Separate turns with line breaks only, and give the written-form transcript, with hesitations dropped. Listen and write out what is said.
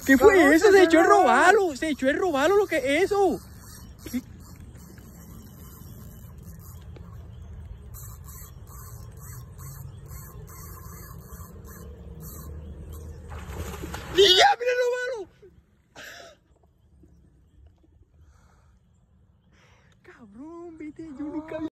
¿Qué fue eso? Se echó el robalo. Se echó el robalo, lo que es eso. ¡Ya, mira el robalo! Cabrón, viste, yo nunca vi.